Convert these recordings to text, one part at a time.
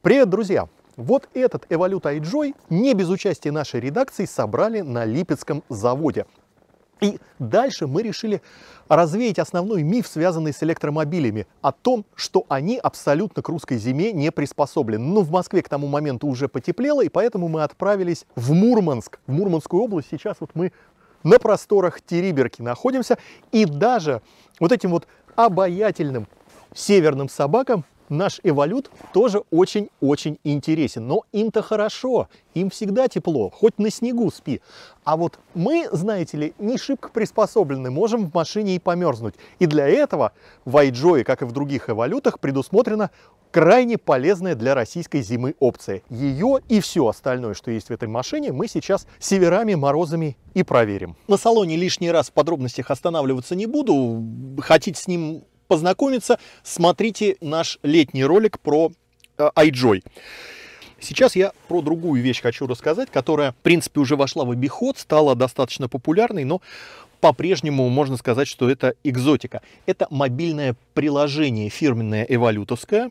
Привет, друзья! Вот этот Evolute iJoy не без участия нашей редакции собрали на Липецком заводе. И дальше мы решили развеять основной миф, связанный с электромобилями, о том, что они абсолютно к русской зиме не приспособлены. Но в Москве к тому моменту уже потеплело, и поэтому мы отправились в Мурманск, в Мурманскую область. Сейчас вот мы на просторах Териберки находимся, и даже вот этим вот обаятельным северным собакам наш Evolute тоже очень-очень интересен. Но им-то хорошо, им всегда тепло, хоть на снегу спи. А вот мы, знаете ли, не шибко приспособлены, можем в машине и померзнуть. И для этого в iJoy, как и в других Evolute, предусмотрена крайне полезная для российской зимы опция. Ее и все остальное, что есть в этой машине, мы сейчас северами, морозами и проверим. На салоне лишний раз в подробностях останавливаться не буду. Хотите с ним познакомиться, смотрите наш летний ролик про iJoy. Сейчас я про другую вещь хочу рассказать, которая, в принципе, уже вошла в обиход, стала достаточно популярной, но по-прежнему можно сказать, что это экзотика. Это мобильное приложение фирменное эволютовское,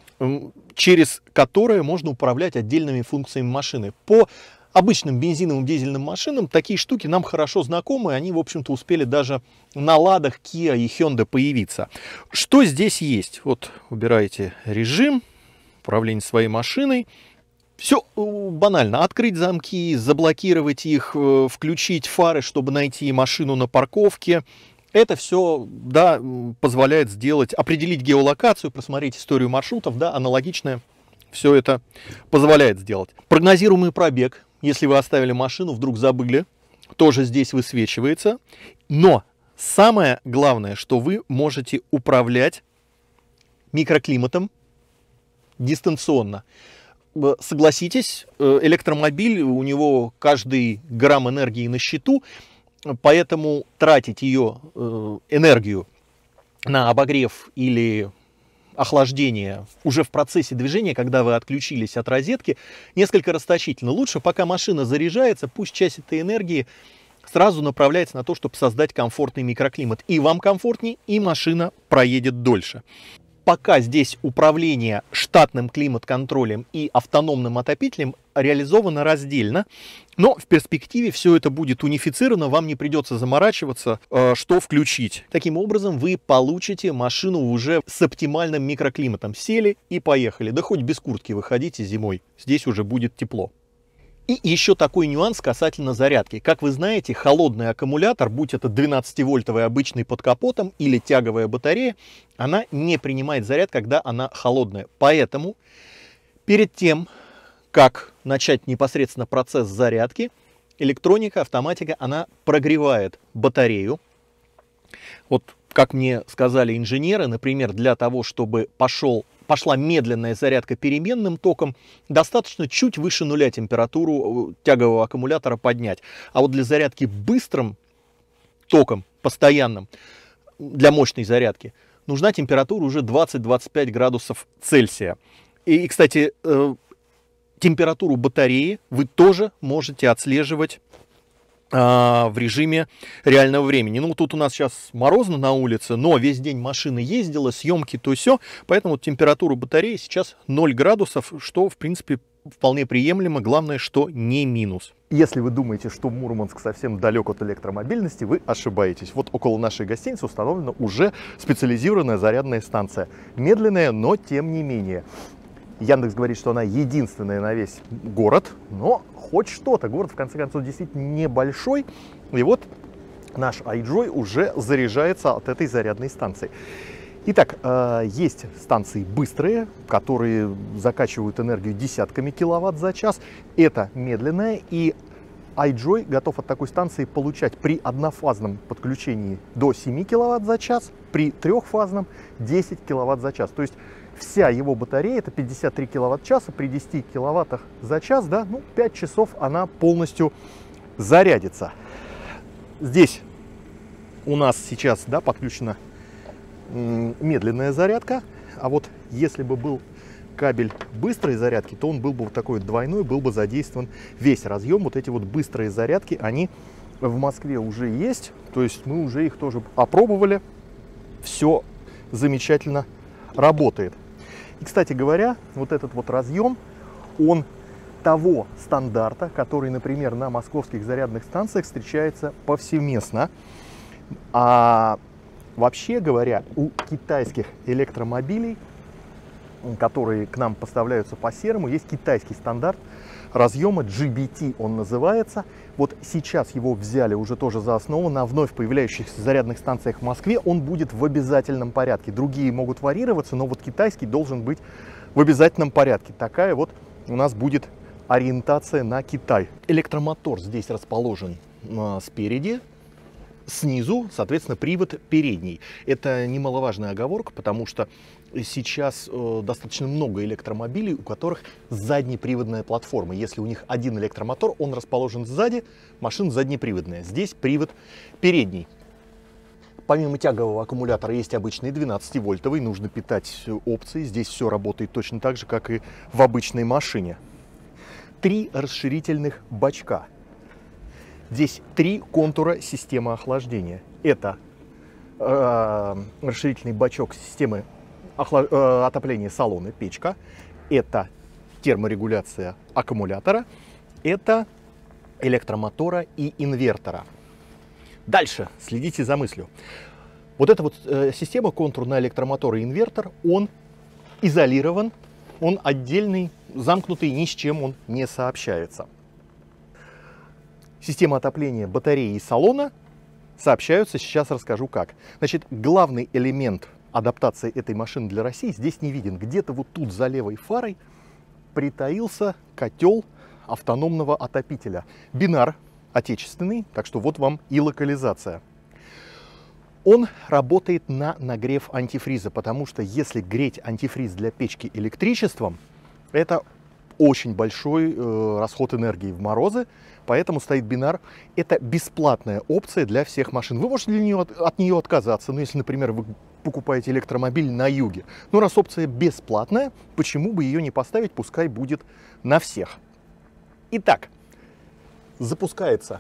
через которое можно управлять отдельными функциями машины. По обычным бензиновым дизельным машинам такие штуки нам хорошо знакомы, они, в общем-то, успели даже на Ладах, Kia и Hyundai появиться. Что здесь есть? Вот выбираете режим, управление своей машиной. Все банально. Открыть замки, заблокировать их, включить фары, чтобы найти машину на парковке. Это все, да, позволяет сделать, определить геолокацию, просмотреть историю маршрутов, да, аналогичное. Все это позволяет сделать. Прогнозируемый пробег. Если вы оставили машину, вдруг забыли, тоже здесь высвечивается. Но самое главное, что вы можете управлять микроклиматом дистанционно. Согласитесь, электромобиль, у него каждый грамм энергии на счету, поэтому тратить ее энергию на обогрев или охлаждение уже в процессе движения, когда вы отключились от розетки, несколько расточительно. Лучше, пока машина заряжается, пусть часть этой энергии сразу направляется на то, чтобы создать комфортный микроклимат. И вам комфортнее, и машина проедет дольше. Пока здесь управление штатным климат-контролем и автономным отопителем реализовано раздельно, но в перспективе все это будет унифицировано, вам не придется заморачиваться, что включить. Таким образом, вы получите машину уже с оптимальным микроклиматом. Сели и поехали. Да хоть без куртки выходите зимой, здесь уже будет тепло. И еще такой нюанс касательно зарядки. Как вы знаете, холодный аккумулятор, будь это 12-вольтовый обычный под капотом или тяговая батарея, она не принимает заряд, когда она холодная. Поэтому перед тем, как начать непосредственно процесс зарядки, электроника, автоматика, она прогревает батарею. Вот как мне сказали инженеры, например, для того, чтобы пошла медленная зарядка переменным током, достаточно чуть выше нуля температуру тягового аккумулятора поднять. А вот для зарядки быстрым током, постоянным, для мощной зарядки, нужна температура уже 20-25 градусов Цельсия. И, кстати, температуру батареи вы тоже можете отслеживать в режиме реального времени. Ну, тут у нас сейчас морозно на улице, но весь день машина ездила, съемки то сё, поэтому температура батареи сейчас 0 градусов, что, в принципе, вполне приемлемо, главное, что не минус. Если вы думаете, что Мурманск совсем далек от электромобильности, вы ошибаетесь. Вот около нашей гостиницы установлена уже специализированная зарядная станция. Медленная, но тем не менее. Яндекс говорит, что она единственная на весь город, но хоть что-то. Город, в конце концов, действительно небольшой. И вот наш iJoy уже заряжается от этой зарядной станции. Итак, есть станции быстрые, которые закачивают энергию десятками киловатт за час. Это медленная, и iJoy готов от такой станции получать при однофазном подключении до 7 киловатт за час, при трехфазном 10 киловатт за час. То есть вся его батарея, это 53 киловатт-часа, при 10 киловаттах за час, да, ну, 5 часов она полностью зарядится. Здесь у нас сейчас, да, подключена медленная зарядка, а вот если бы был кабель быстрой зарядки, то он был бы вот такой двойной, был бы задействован весь разъем. Вот эти вот быстрые зарядки, они в Москве уже есть, то есть мы уже их тоже опробовали, все замечательно работает. И, кстати говоря, вот этот вот разъем, он того стандарта, который, например, на московских зарядных станциях встречается повсеместно. А вообще говоря, у китайских электромобилей, которые к нам поставляются по серому, есть китайский стандарт разъема GBT, он называется. Вот сейчас его взяли уже тоже за основу на вновь появляющихся зарядных станциях в Москве. Он будет в обязательном порядке. Другие могут варьироваться, но вот китайский должен быть в обязательном порядке. Такая вот у нас будет ориентация на Китай. Электромотор здесь расположен спереди. Снизу, соответственно, привод передний. Это немаловажная оговорка, потому что сейчас достаточно много электромобилей, у которых заднеприводная платформа. Если у них один электромотор, он расположен сзади, машина заднеприводная. Здесь привод передний. Помимо тягового аккумулятора есть обычный 12-вольтовый, нужно питать опции. Здесь все работает точно так же, как и в обычной машине. 3 расширительных бачка. Здесь 3 контура системы охлаждения. Это расширительный бачок системы отопления салона, печка. Это терморегуляция аккумулятора. Это электромотора и инвертора. Дальше следите за мыслью. Вот эта вот система, контур на электромотор и инвертор, он изолирован, он отдельный, замкнутый, ни с чем он не сообщается. Система отопления батареи и салона сообщаются, сейчас расскажу как. Значит, главный элемент адаптации этой машины для России здесь не виден. Где-то вот тут за левой фарой притаился котел автономного отопителя. Бинар отечественный, так что вот вам и локализация. Он работает на нагрев антифриза, потому что если греть антифриз для печки электричеством, это очень большой расход энергии в морозы, поэтому стоит бинар. Это бесплатная опция для всех машин. Вы можете от нее отказаться, но если, например, вы покупаете электромобиль на юге. Но раз опция бесплатная, почему бы ее не поставить, пускай будет на всех. Итак, запускается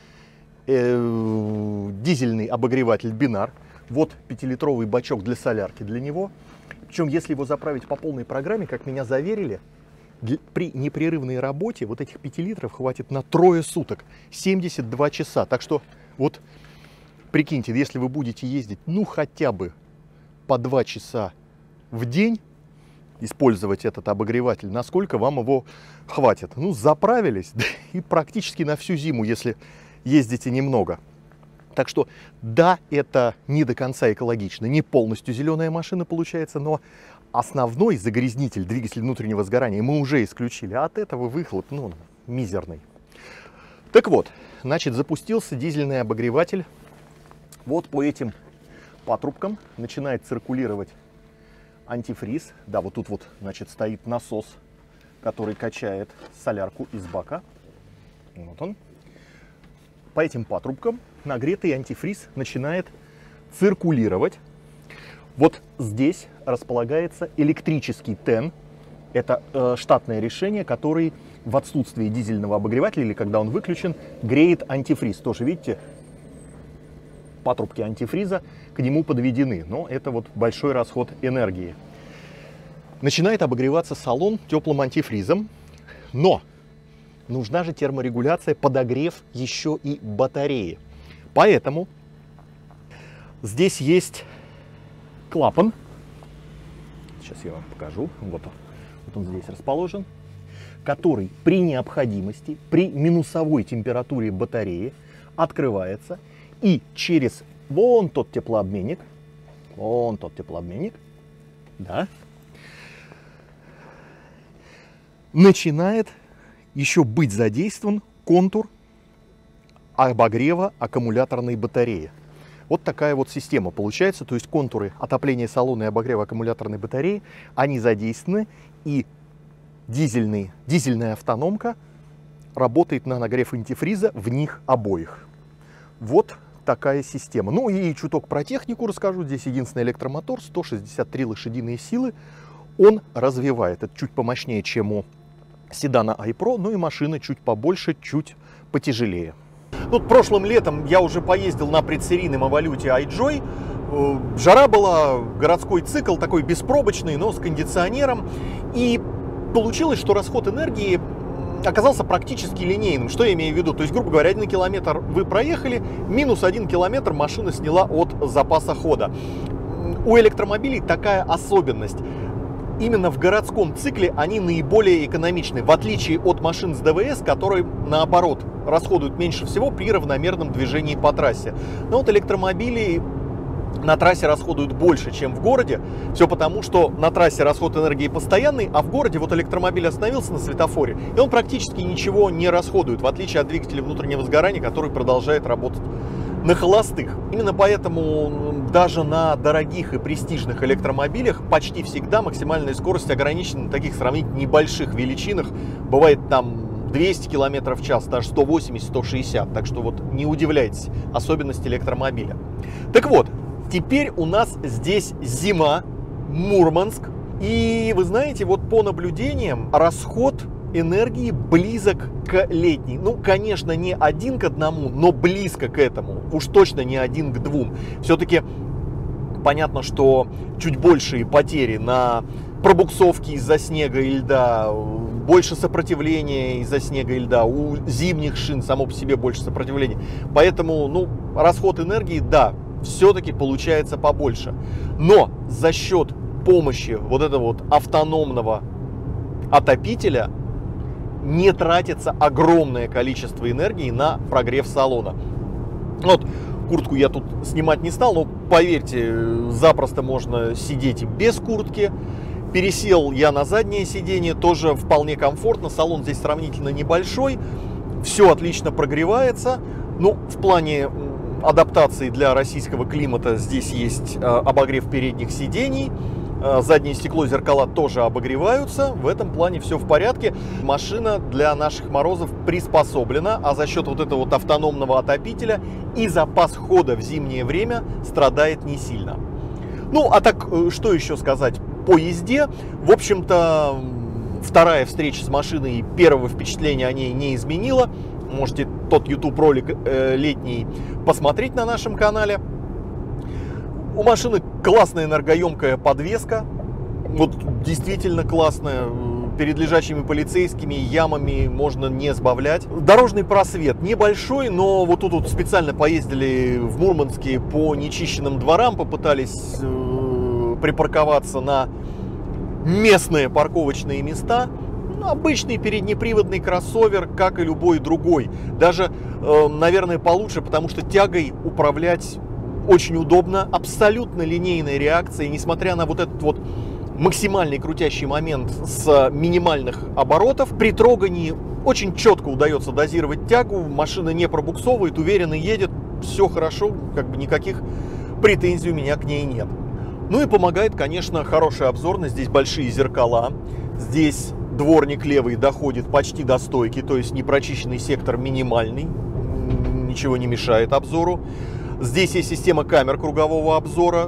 дизельный обогреватель бинар. Вот 5-литровый бачок для солярки для него. Причем, если его заправить по полной программе, как меня заверили, при непрерывной работе вот этих 5 литров хватит на 3 суток, 72 часа. Так что вот прикиньте, если вы будете ездить ну хотя бы по 2 часа в день, использовать этот обогреватель, насколько вам его хватит. Ну, заправились и практически на всю зиму, если ездите немного. Так что да, это не до конца экологично, не полностью зеленая машина получается, но основной загрязнитель, двигатель внутреннего сгорания, мы уже исключили, а от этого выхлоп, ну, мизерный. Так вот, значит, запустился дизельный обогреватель. Вот по этим патрубкам начинает циркулировать антифриз. Да, вот тут вот, значит, стоит насос, который качает солярку из бака. Вот он. По этим патрубкам нагретый антифриз начинает циркулировать. Вот здесь располагается электрический ТЭН. Это штатное решение, который в отсутствии дизельного обогревателя, или когда он выключен, греет антифриз. Тоже, видите, патрубки антифриза к нему подведены. Но это вот большой расход энергии. Начинает обогреваться салон теплым антифризом. Но нужна же терморегуляция, подогрев еще и батареи. Поэтому здесь есть клапан. Сейчас я вам покажу. Вот он здесь расположен. Который при необходимости, при минусовой температуре батареи открывается. И через вон тот теплообменник, да, начинает еще быть задействован контур обогрева аккумуляторной батареи. Вот такая вот система получается, то есть контуры отопления салона и обогрева аккумуляторной батареи, они задействованы, и дизельная автономка работает на нагрев антифриза в них обоих. Вот такая система. Ну и чуток про технику расскажу. Здесь единственный электромотор, 163 лошадиные силы. Он развивает. Это чуть помощнее, чем у седана iPro, ну и машина чуть побольше, чуть потяжелее. Тут прошлым летом я уже поездил на предсерийном Эволюте iJoy. Жара была, городской цикл такой беспробочный, но с кондиционером. И получилось, что расход энергии оказался практически линейным. Что я имею в виду? То есть, грубо говоря, 1 километр вы проехали, минус 1 километр машина сняла от запаса хода. У электромобилей такая особенность. Именно в городском цикле они наиболее экономичны, в отличие от машин с ДВС, которые, наоборот, расходуют меньше всего при равномерном движении по трассе. Но вот электромобили на трассе расходуют больше, чем в городе. Все потому, что на трассе расход энергии постоянный, а в городе вот электромобиль остановился на светофоре, и он практически ничего не расходует, в отличие от двигателя внутреннего сгорания, который продолжает работать на холостых. Именно поэтому даже на дорогих и престижных электромобилях почти всегда максимальная скорость ограничена на таких сравнительно небольших величинах. Бывает там 200 км в час, даже 180-160. Так что вот не удивляйтесь особенности электромобиля. Так вот, теперь у нас здесь зима, Мурманск. И вы знаете, вот по наблюдениям расход энергии близок к летней. Ну, конечно, не 1 к 1, но близко к этому. Уж точно не 1 к 2. Все-таки понятно, что чуть большие потери на пробуксовки из-за снега и льда, больше сопротивления из-за снега и льда, у зимних шин само по себе больше сопротивления. Поэтому, ну, расход энергии, да, все-таки получается побольше. Но за счет помощи вот этого вот автономного отопителя не тратится огромное количество энергии на прогрев салона. Вот куртку я тут снимать не стал, но поверьте, запросто можно сидеть без куртки. Пересел я на заднее сиденье, тоже вполне комфортно. Салон здесь сравнительно небольшой, все отлично прогревается. Ну, в плане адаптации для российского климата здесь есть обогрев передних сидений. Заднее стекло, зеркала тоже обогреваются. В этом плане все в порядке. Машина для наших морозов приспособлена, а за счет вот этого вот автономного отопителя и запас хода в зимнее время страдает не сильно. Ну, а так, что еще сказать по езде? В общем-то, вторая встреча с машиной, первого впечатления о ней не изменила. Можете тот YouTube ролик летний посмотреть на нашем канале. У машины классная энергоемкая подвеска, вот действительно классная, перед лежачими полицейскими ямами можно не сбавлять. Дорожный просвет небольшой, но вот тут вот специально поездили в Мурманске по нечищенным дворам, попытались припарковаться на местные парковочные места. Ну, обычный переднеприводный кроссовер, как и любой другой, даже, наверное, получше, потому что тягой управлять очень удобно, абсолютно линейная реакция, и несмотря на вот этот вот максимальный крутящий момент с минимальных оборотов, при трогании очень четко удается дозировать тягу, машина не пробуксовывает, уверенно едет, все хорошо, как бы никаких претензий у меня к ней нет. Ну и помогает, конечно, хорошая обзорность, здесь большие зеркала, здесь дворник левый доходит почти до стойки, то есть непрочищенный сектор минимальный, ничего не мешает обзору. Здесь есть система камер кругового обзора,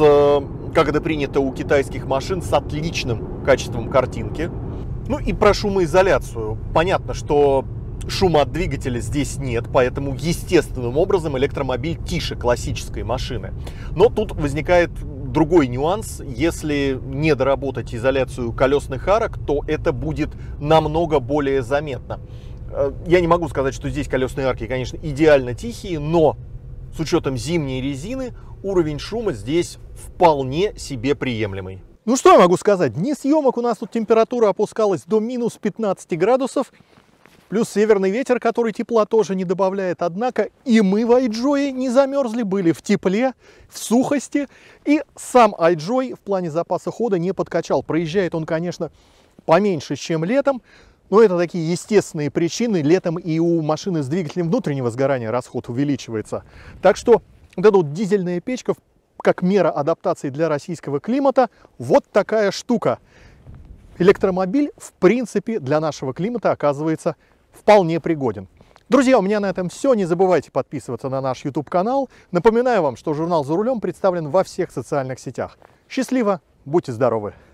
как это принято у китайских машин, с отличным качеством картинки. Ну и про шумоизоляцию. Понятно, что шума от двигателя здесь нет, поэтому естественным образом электромобиль тише классической машины. Но тут возникает другой нюанс. Если не доработать изоляцию колесных арок, то это будет намного более заметно. Я не могу сказать, что здесь колесные арки, конечно, идеально тихие, но с учетом зимней резины уровень шума здесь вполне себе приемлемый. Ну что я могу сказать? Дни съемок у нас тут температура опускалась до минус 15 градусов. Плюс северный ветер, который тепла тоже не добавляет. Однако и мы в iJoy не замерзли, были в тепле, в сухости. И сам iJoy в плане запаса хода не подкачал. Проезжает он, конечно, поменьше, чем летом. Но это такие естественные причины. Летом и у машины с двигателем внутреннего сгорания расход увеличивается. Так что вот эта вот дизельная печка, как мера адаптации для российского климата, вот такая штука. Электромобиль, в принципе, для нашего климата оказывается вполне пригоден. Друзья, у меня на этом все. Не забывайте подписываться на наш YouTube-канал. Напоминаю вам, что журнал «За рулем» представлен во всех социальных сетях. Счастливо, будьте здоровы!